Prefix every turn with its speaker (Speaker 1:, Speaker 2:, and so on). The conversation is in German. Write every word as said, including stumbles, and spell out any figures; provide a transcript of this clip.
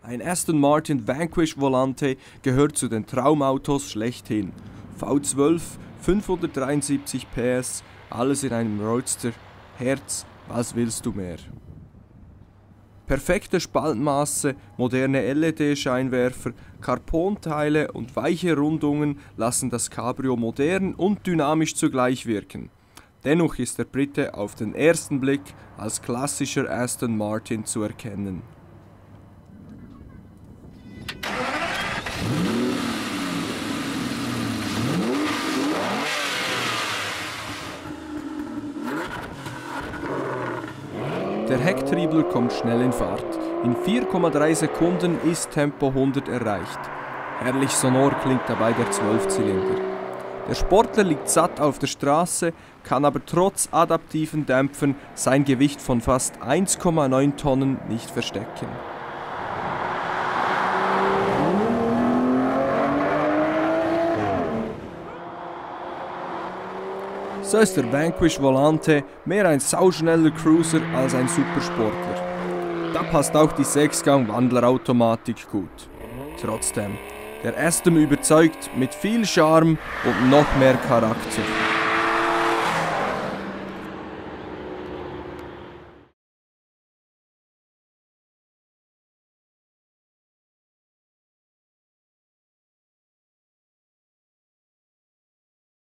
Speaker 1: Ein Aston Martin Vanquish Volante gehört zu den Traumautos schlechthin. V zwölf, fünfhundertdreiundsiebzig P S, alles in einem Roadster. Herz, was willst du mehr? Perfekte Spaltmaße, moderne L E D-Scheinwerfer, Carbonteile und weiche Rundungen lassen das Cabrio modern und dynamisch zugleich wirken. Dennoch ist der Brite auf den ersten Blick als klassischer Aston Martin zu erkennen. Der Hecktriebler kommt schnell in Fahrt. In vier Komma drei Sekunden ist Tempo hundert erreicht. Herrlich sonor klingt dabei der Zwölfzylinder. Der Sportler liegt satt auf der Straße, kann aber trotz adaptiven Dämpfern sein Gewicht von fast eins Komma neun Tonnen nicht verstecken. So ist der Vanquish Volante mehr ein sauschneller Cruiser als ein Supersportler. Da passt auch die Sechsgang-Wandlerautomatik gut. Trotzdem, der Aston überzeugt mit viel Charme und noch mehr Charakter.